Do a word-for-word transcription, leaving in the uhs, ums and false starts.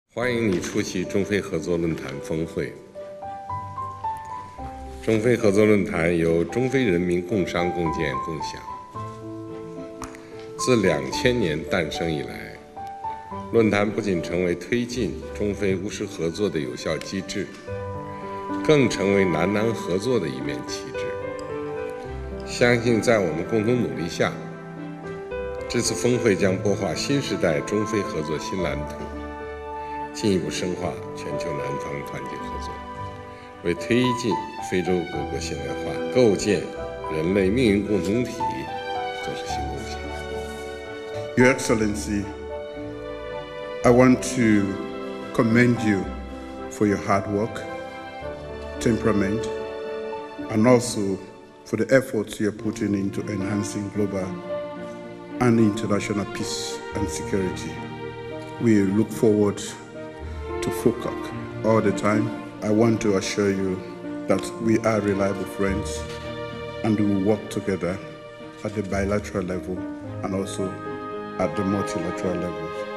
欢迎你出席中非合作论坛峰会。中非合作论坛由中非人民共商共建共享。自两千年诞生以来，论坛不仅成为推进中非务实合作的有效机制，更成为南南合作的一面旗帜。相信在我们共同努力下，这次峰会将擘画新时代中非合作新蓝图，进一步深化全球南方团结合作，为推进非洲各国现代化、构建人类命运共同体作出新贡献。 Your Excellency, I want to commend you for your hard work, temperament, and also for the efforts you're putting into enhancing global and international peace and security. We look forward to F O C A C all the time. I want to assure you that we are reliable friends and we will work together at the bilateral level and also at the multilateral level.